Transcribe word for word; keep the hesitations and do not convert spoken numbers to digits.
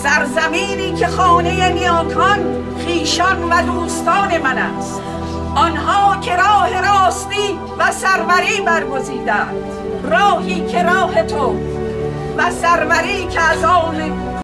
سرزمینی که خانه نیاکان خویشان و دوستان من است، آنها که راه راستی و سروری برگزیدند، راهی که راه تو و سروری که از آن